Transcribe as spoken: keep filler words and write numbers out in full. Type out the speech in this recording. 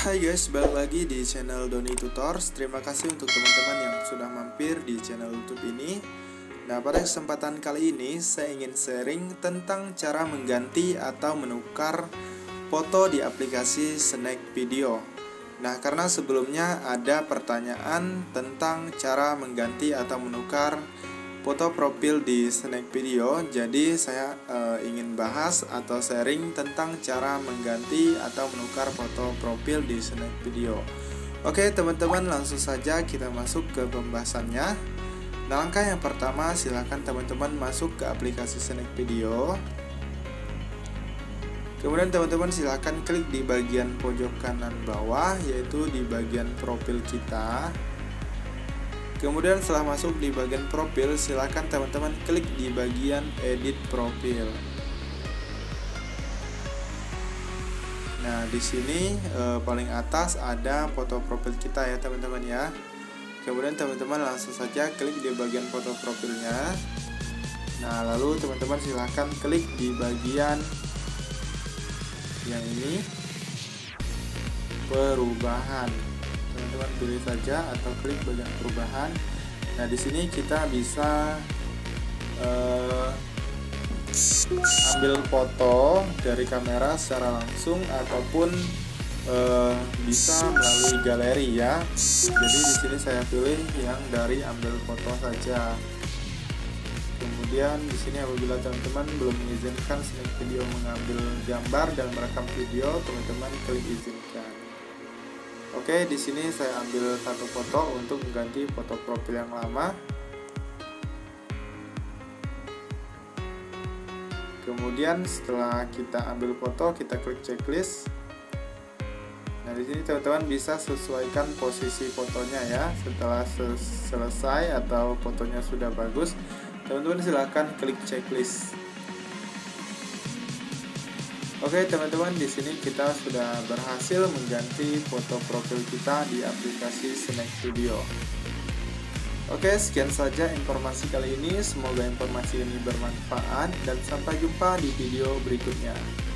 Hai guys, balik lagi di channel Doni Tutors. Terima kasih untuk teman-teman yang sudah mampir di channel YouTube ini. Nah, pada kesempatan kali ini saya ingin sharing tentang cara mengganti atau menukar foto di aplikasi Snake Video. Nah, karena sebelumnya ada pertanyaan tentang cara mengganti atau menukar foto profil di Snake Video, jadi saya e, ingin bahas atau sharing tentang cara mengganti atau menukar foto profil di Snake Video. Oke teman-teman, langsung saja kita masuk ke pembahasannya. Nah, langkah yang pertama, silahkan teman-teman masuk ke aplikasi Snake Video. Kemudian teman-teman silahkan klik di bagian pojok kanan bawah, yaitu di bagian profil kita. Kemudian setelah masuk di bagian profil, silakan teman-teman klik di bagian edit profil. Nah, di sini e, paling atas ada foto profil kita ya teman-teman ya. Kemudian teman-teman langsung saja klik di bagian foto profilnya. Nah, lalu teman-teman silahkan klik di bagian yang ini, perubahan. Teman-teman pilih saja atau klik bagian perubahan. Nah, di sini kita bisa uh, ambil foto dari kamera secara langsung ataupun uh, bisa melalui galeri ya. Jadi di sini saya pilih yang dari ambil foto saja. Kemudian di sini apabila teman-teman belum mengizinkan Snake Video mengambil gambar dan merekam video, teman-teman klik izinkan. Oke, di sini saya ambil satu foto untuk mengganti foto profil yang lama. Kemudian setelah kita ambil foto, kita klik checklist. Nah, di sini teman-teman bisa sesuaikan posisi fotonya ya. Setelah selesai atau fotonya sudah bagus, teman-teman silahkan klik checklist. Oke teman-teman, di sini kita sudah berhasil mengganti foto profil kita di aplikasi Snake Video. Oke, sekian saja informasi kali ini. Semoga informasi ini bermanfaat dan sampai jumpa di video berikutnya.